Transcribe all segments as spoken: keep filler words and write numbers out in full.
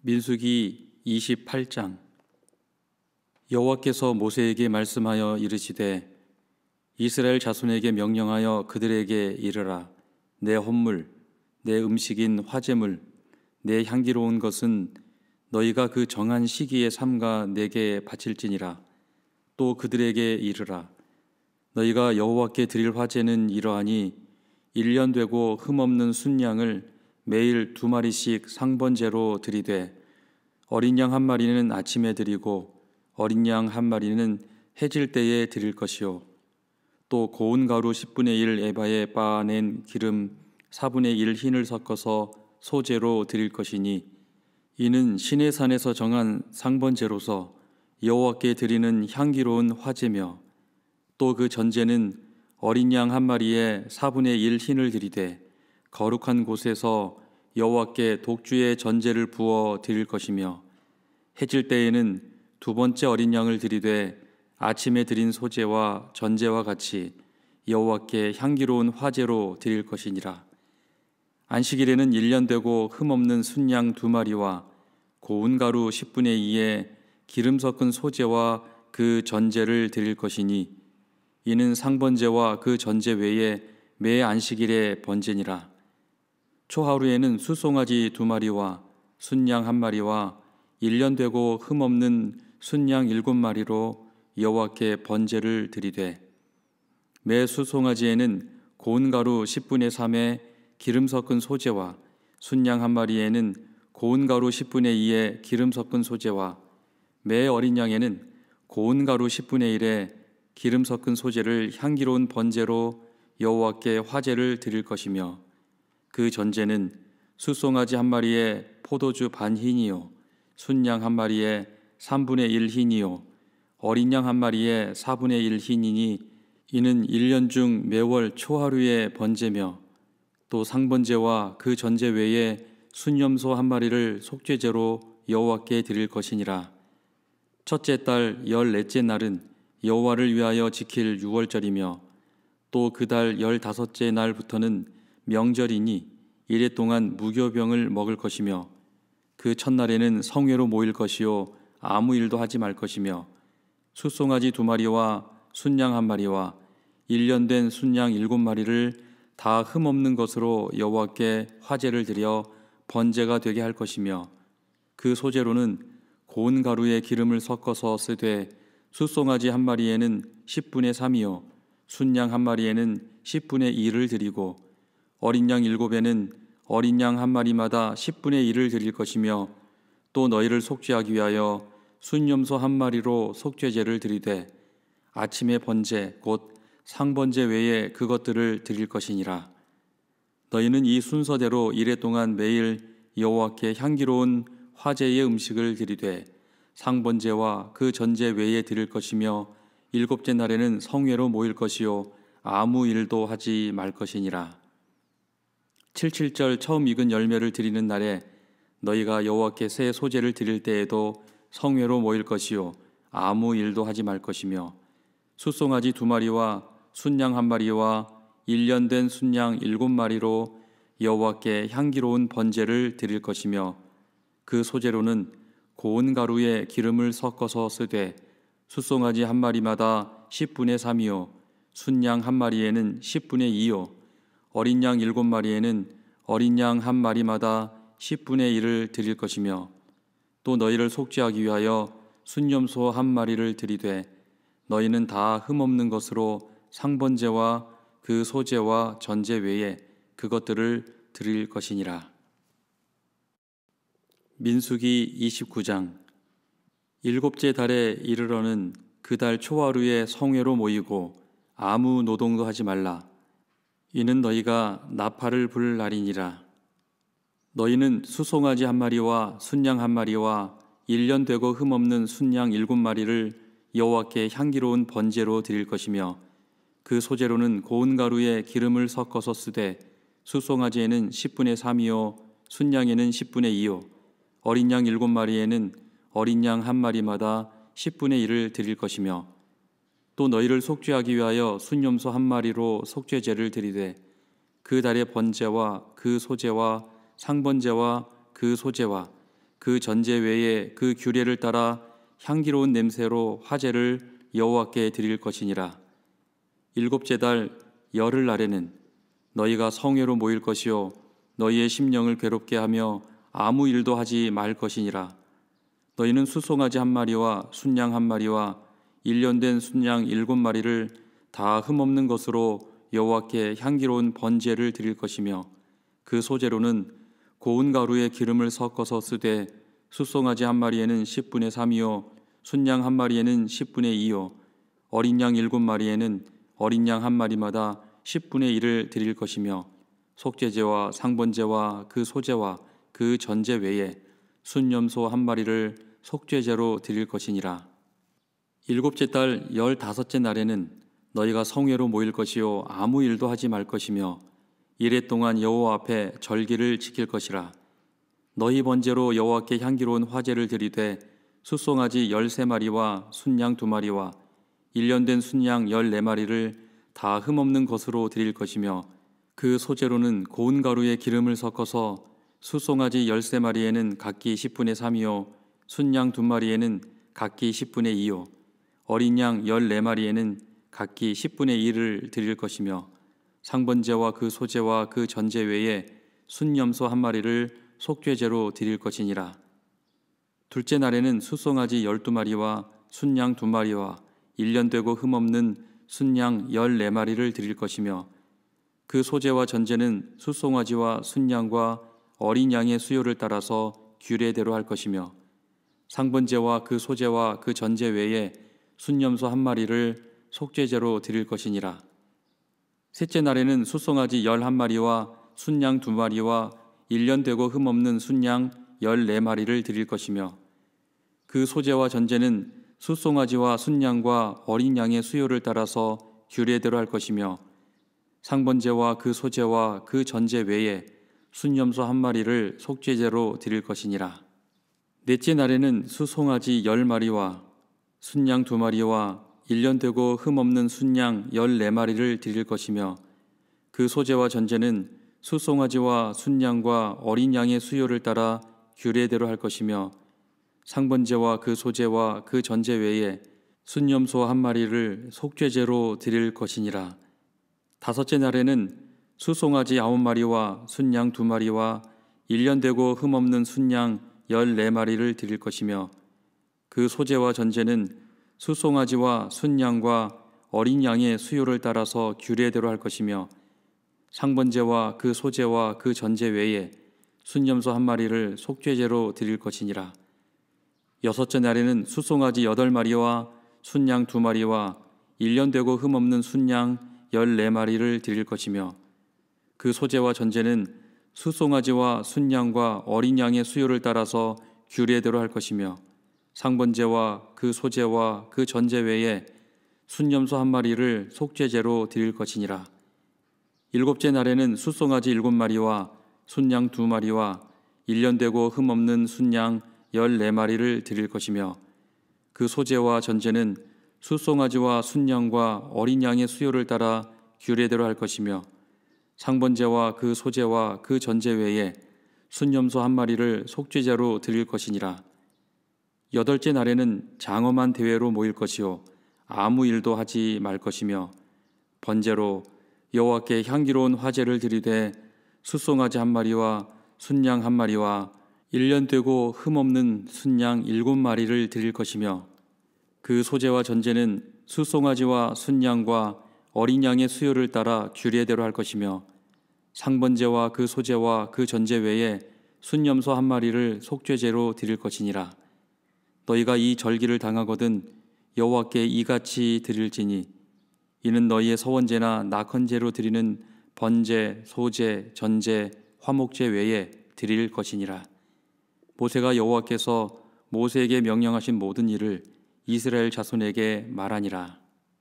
민수기 이십팔 장. 여호와께서 모세에게 말씀하여 이르시되 이스라엘 자손에게 명령하여 그들에게 이르라. 내 헌물, 내 음식인 화제물, 내 향기로운 것은 너희가 그 정한 시기에 삼가 내게 바칠지니라. 또 그들에게 이르라. 너희가 여호와께 드릴 화제는 이러하니 일 년 되고 흠없는 순양을 매일 두 마리씩 상번제로 드리되 어린 양 한 마리는 아침에 드리고 어린 양 한 마리는 해질 때에 드릴 것이요 또 고운 가루 십분의 일 에바에 빻아낸 기름 사분의 일 흰을 섞어서 소제로 드릴 것이니 이는 시내산에서 정한 상번제로서 여호와께 드리는 향기로운 화제며 또 그 전제는 어린 양 한 마리에 사분의 일 흰을 드리되 거룩한 곳에서 여호와께 독주의 전제를 부어 드릴 것이며 해질 때에는 두 번째 어린 양을 드리되 아침에 드린 소제와 전제와 같이 여호와께 향기로운 화제로 드릴 것이니라. 안식일에는 일 년 되고 흠없는 순양 두 마리와 고운 가루 십분의 이에 기름 섞은 소제와 그 전제를 드릴 것이니 이는 상번제와 그 전제 외에 매 안식일의 번제니라. 초하루에는 수송아지 두 마리와 순양 한 마리와 일 년 되고 흠없는 순양 일곱 마리로 여호와께 번제를 드리되 매 수송아지에는 고운 가루 십분의 삼에 기름 섞은 소제와 순양 한 마리에는 고운 가루 십분의 이에 기름 섞은 소제와 매 어린 양에는 고운 가루 십분의 일에 기름 섞은 소제를 향기로운 번제로 여호와께 화제를 드릴 것이며 그 전제는 수송아지 한 마리에 포도주 반 흰이요 순양 한 마리에 삼분의 일 흰이요 어린 양 한 마리에 사분의 일 흰이니 이는 일 년 중 매월 초하루의 번제며 또 상번제와 그 전제 외에 순염소 한 마리를 속죄제로 여호와께 드릴 것이니라. 첫째 달 열넷째 날은 여호와를 위하여 지킬 유월절이며 또 그 달 열다섯째 날부터는 명절이니 이래 동안 무교병을 먹을 것이며 그 첫날에는 성회로 모일 것이요 아무 일도 하지 말 것이며 수송아지 두 마리와 순양 한 마리와 일 년 된 순양 일곱 마리를 다 흠없는 것으로 여호와께 화제를 드려 번제가 되게 할 것이며 그 소제로는 고운 가루에 기름을 섞어서 쓰되 수송아지 한 마리에는 십분의 삼이요 순양 한 마리에는 십분의 일을 드리고 어린 양 일곱에는 어린 양 한 마리마다 십분의 일을 드릴 것이며 또 너희를 속죄하기 위하여 순염소 한 마리로 속죄제를 드리되 아침의 번제 곧 상번제 외에 그것들을 드릴 것이니라. 너희는 이 순서대로 이래 동안 매일 여호와께 향기로운 화제의 음식을 드리되 상번제와 그 전제 외에 드릴 것이며 일곱째 날에는 성회로 모일 것이요 아무 일도 하지 말 것이니라. 칠칠절 처음 익은 열매를 드리는 날에 너희가 여호와께 새 소제를 드릴 때에도 성회로 모일 것이요 아무 일도 하지 말 것이며 수송아지 두 마리와 순양 한 마리와 일 년 된 순양 일곱 마리로 여호와께 향기로운 번제를 드릴 것이며 그 소제로는 고운 가루에 기름을 섞어서 쓰되 수송아지 한 마리마다 십분의 삼이요 순양 한 마리에는 십분의 이요 어린 양 일곱 마리에는 어린 양 한 마리마다 십분의 일을 드릴 것이며 또 너희를 속죄하기 위하여 순염소 한 마리를 드리되 너희는 다 흠없는 것으로 상번제와 그 소제와 전제 외에 그것들을 드릴 것이니라. 민수기 이십구 장. 일곱째 달에 이르러는 그 달 초하루에 성회로 모이고 아무 노동도 하지 말라. 이는 너희가 나팔을 불 날이니라. 너희는 수송아지 한 마리와 순양 한 마리와 일 년 되고 흠없는 순양 일곱 마리를 여호와께 향기로운 번제로 드릴 것이며 그 소제로는 고운 가루에 기름을 섞어서 쓰되 수송아지에는 십분의 삼이요 순양에는 십분의 이요 어린 양 일곱 마리에는 어린 양 한 마리마다 십분의 일을 드릴 것이며 또 너희를 속죄하기 위하여 순염소 한 마리로 속죄제를 드리되 그 달의 번제와 그 소제와 상번제와 그 소제와 그 전제 외에 그 규례를 따라 향기로운 냄새로 화제를 여호와께 드릴 것이니라. 일곱째 달 열흘 날에는 너희가 성회로 모일 것이요 너희의 심령을 괴롭게 하며 아무 일도 하지 말 것이니라. 너희는 수송아지 한 마리와 순양 한 마리와 일년된 순양 일곱 마리를 다 흠없는 것으로 여호와께 향기로운 번제를 드릴 것이며 그 소재로는 고운 가루에 기름을 섞어서 쓰되 수송아지 한 마리에는 십분의 삼이요 순양 한 마리에는 십분의 이요 어린 양 일곱 마리에는 어린 양 한 마리마다 십분의 일을 드릴 것이며 속죄제와 상번제와 그 소제와 그 전제 외에 순염소 한 마리를 속죄제로 드릴 것이니라. 일곱째 달 열다섯째 날에는 너희가 성회로 모일 것이요 아무 일도 하지 말 것이며 이레 동안 여호와 앞에 절기를 지킬 것이라. 너희 번제로 여호와께 향기로운 화제를 드리되 숫송아지 열세 마리와 순양 두 마리와 일년된 순양 열네 마리를 다 흠없는 것으로 드릴 것이며 그 소재로는 고운 가루에 기름을 섞어서 숫송아지 열세 마리에는 각기 십분의 삼이요 순양 두 마리에는 각기 십분의 이요 어린 양 열네 마리에는 각기 십분의 일을 드릴 것이며 상번제와 그 소제와 그 전제 외에 순염소 한 마리를 속죄제로 드릴 것이니라. 둘째 날에는 숫송아지 열두 마리와 순양 두 마리와 일년 되고 흠없는 순양 열네 마리를 드릴 것이며 그 소제와 전제는 숫송아지와 순양과 어린 양의 수요를 따라서 규례대로 할 것이며 상번제와 그 소제와 그 전제 외에 순염소 한 마리를 속죄제로 드릴 것이니라. 셋째 날에는 숫송아지 열한 마리와 순양 두 마리와 일년 되고 흠없는 순양 열네 마리를 드릴 것이며 그 소제와 전제는 숫송아지와 순양과 어린 양의 수요를 따라서 규례대로 할 것이며 상번제와 그 소제와 그 전제 외에 순염소 한 마리를 속죄제로 드릴 것이니라. 넷째 날에는 수송아지 열 마리와 순양 두 마리와 일년 되고 흠없는 순양 열네 마리를 드릴 것이며 그 소제와 전제는 수송아지와 순양과 어린 양의 수요를 따라 규례대로 할 것이며 상번제와 그 소제와 그 전제 외에 순염소 한 마리를 속죄제로 드릴 것이니라. 다섯째 날에는 수송아지 아홉 마리와 순양 두 마리와 일년 되고 흠없는 순양 열네 마리를 드릴 것이며 그 소제와 전제는 수송아지와 순양과 어린 양의 수요를 따라서 규례대로 할 것이며 상번제와 그 소제와 그 전제 외에 순염소 한 마리를 속죄제로 드릴 것이니라. 여섯째 날에는 수송아지 여덟 마리와 순양 두 마리와 일년 되고 흠없는 순양 열네 마리를 드릴 것이며 그 소제와 전제는 수송아지와 순양과 어린 양의 수요를 따라서 규례대로 할 것이며 상번제와 그 소제와 그 전제 외에 순염소 한 마리를 속죄제로 드릴 것이니라. 일곱째 날에는 숫송아지 일곱 마리와 순양 두 마리와 일년 되고 흠없는 순양 열네 마리를 드릴 것이며 그 소제와 전제는 숫송아지와 순양과 어린 양의 수요를 따라 규례대로 할 것이며 상번제와 그 소제와 그 전제 외에 순염소 한 마리를 속죄제로 드릴 것이니라. 여덟째 날에는 장엄한 대회로 모일 것이요 아무 일도 하지 말 것이며 번제로 여호와께 향기로운 화제를 드리되 숫송아지 한 마리와 순양 한 마리와 일년 되고 흠없는 순양 일곱 마리를 드릴 것이며 그 소제와 전제는 숫송아지와 순양과 어린 양의 수요를 따라 규례대로 할 것이며 상번제와 그 소제와 그 전제 외에 순염소 한 마리를 속죄제로 드릴 것이니라. 너희가 이 절기를 당하거든 여호와께 이같이 드릴지니 이는 너희의 서원제나 낙헌제로 드리는 번제, 소제, 전제, 화목제 외에 드릴 것이니라. 모세가 여호와께서 모세에게 명령하신 모든 일을 이스라엘 자손에게 말하니라.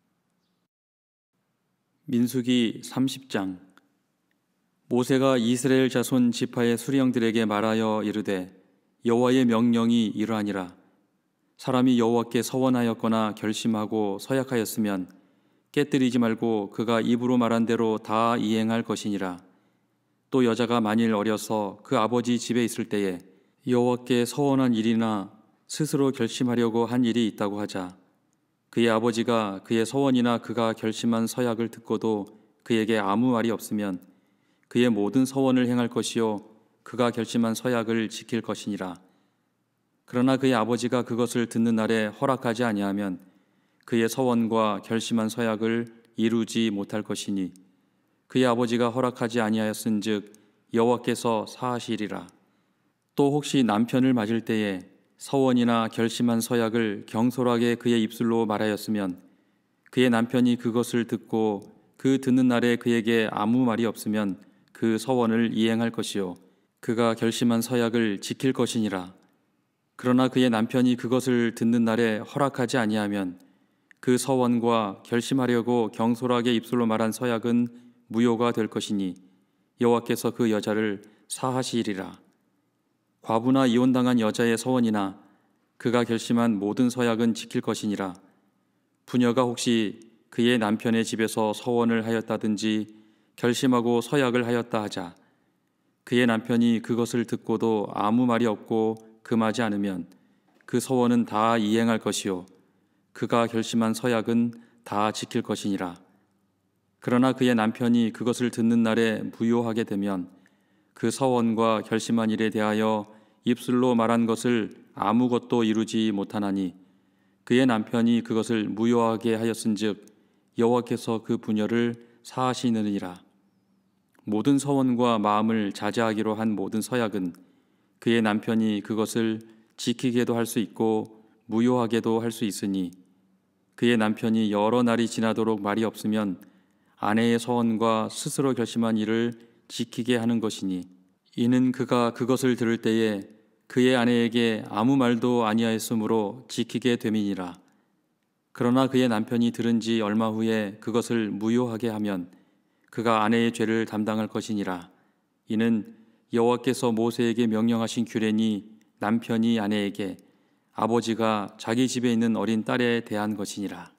민수기 삼십 장. 모세가 이스라엘 자손 지파의 수령들에게 말하여 이르되 여호와의 명령이 이러하니라. 사람이 여호와께 서원하였거나 결심하고 서약하였으면 깨뜨리지 말고 그가 입으로 말한 대로 다 이행할 것이니라. 또 여자가 만일 어려서 그 아버지 집에 있을 때에 여호와께 서원한 일이나 스스로 결심하려고 한 일이 있다고 하자. 그의 아버지가 그의 서원이나 그가 결심한 서약을 듣고도 그에게 아무 말이 없으면 그의 모든 서원을 행할 것이요 그가 결심한 서약을 지킬 것이니라. 그러나 그의 아버지가 그것을 듣는 날에 허락하지 아니하면 그의 서원과 결심한 서약을 이루지 못할 것이니 그의 아버지가 허락하지 아니하였은즉 여호와께서 사하시리라. 또 혹시 남편을 맞을 때에 서원이나 결심한 서약을 경솔하게 그의 입술로 말하였으면 그의 남편이 그것을 듣고 그 듣는 날에 그에게 아무 말이 없으면 그 서원을 이행할 것이요 그가 결심한 서약을 지킬 것이니라. 그러나 그의 남편이 그것을 듣는 날에 허락하지 아니하면 그 서원과 결심하려고 경솔하게 입술로 말한 서약은 무효가 될 것이니 여호와께서 그 여자를 사하시리라. 과부나 이혼당한 여자의 서원이나 그가 결심한 모든 서약은 지킬 것이니라. 부녀가 혹시 그의 남편의 집에서 서원을 하였다든지 결심하고 서약을 하였다 하자. 그의 남편이 그것을 듣고도 아무 말이 없고 금하지 않으면 그 서원은 다 이행할 것이요 그가 결심한 서약은 다 지킬 것이니라. 그러나 그의 남편이 그것을 듣는 날에 무효하게 되면 그 서원과 결심한 일에 대하여 입술로 말한 것을 아무것도 이루지 못하나니 그의 남편이 그것을 무효하게 하였은즉 여호와께서 그 부녀를 사하시느니라. 모든 서원과 마음을 자제하기로 한 모든 서약은 그의 남편이 그것을 지키게도 할 수 있고 무효하게도 할 수 있으니 그의 남편이 여러 날이 지나도록 말이 없으면 아내의 서원과 스스로 결심한 일을 지키게 하는 것이니 이는 그가 그것을 들을 때에 그의 아내에게 아무 말도 아니하였으므로 지키게 됨이니라. 그러나 그의 남편이 들은 지 얼마 후에 그것을 무효하게 하면 그가 아내의 죄를 담당할 것이니라. 이는 여호와께서 모세에게 명령하신 규례니 남편이 아내에게 아버지가 자기 집에 있는 어린 딸에 대한 것이니라.